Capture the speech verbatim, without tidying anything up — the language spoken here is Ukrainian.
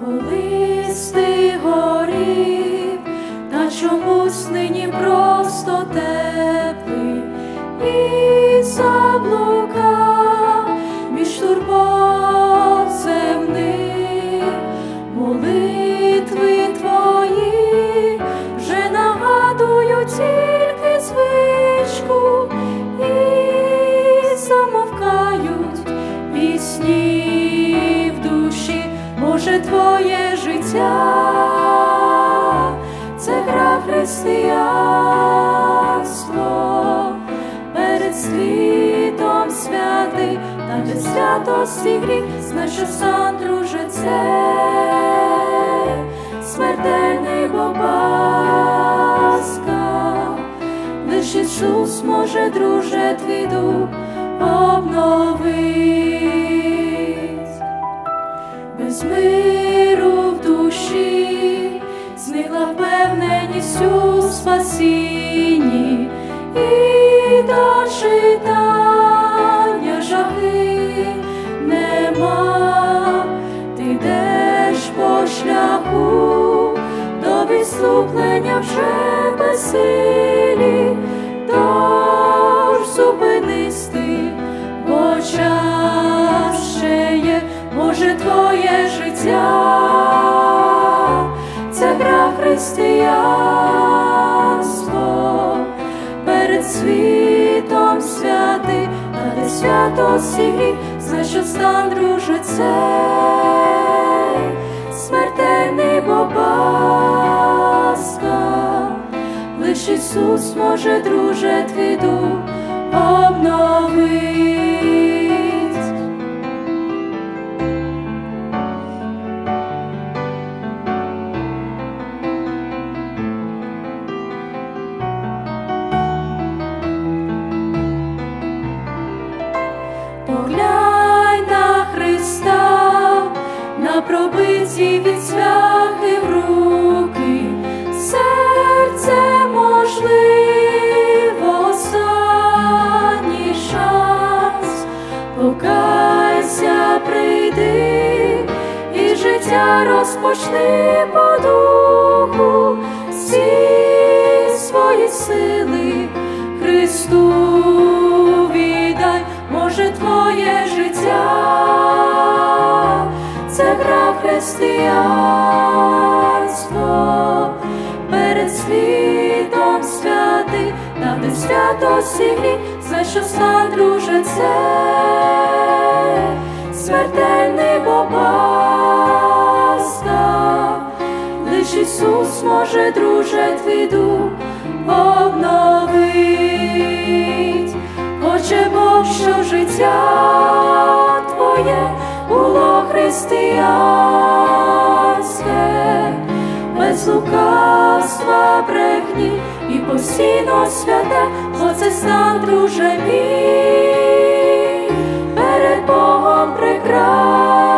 Колись ти горів, та чомусь нині просто теплий і заблукав між турбот земних. Молитви твої вже нагадують тільки звичку і замовкають пісні в душі. Може, твоє життя – це гра християнство перед світом святий, та де святості гріх, знай, що сам, друже, це смертельний бобаска. Лиш Ісус може, друже, твій дух обновить. Без миру в душі зникла впевненість у спасінні, і до читання жаги нема. Ти йдеш по шляху до відступлення вже безсилі, тож зупинись ти, бо час ще є. Може, твоє життя – це гра християнство перед світом святий, та де святості гріх, знай, що стан, друже, це смертельний бобаска. Лиш Ісус може, друже, твій дух обновить. Поглянь на Христа, на пробиті від цвяхи руки, серце, можливо, останній шанс. Покайся, прийди, і життя розпочни по духу. Всі свої сили Христу віддай. Може, твоє життя – це гра християнство перед світом святий, та де святості гріх, знай, що стан, друже, це смертельний бобаска. Лиш Ісус може, друже, твій дух обновить. Хоче Бог, що життя твоє було християнське, без лукавства, брехні і постійно святе. Оце стан, друже мій, перед Богом прекрасний.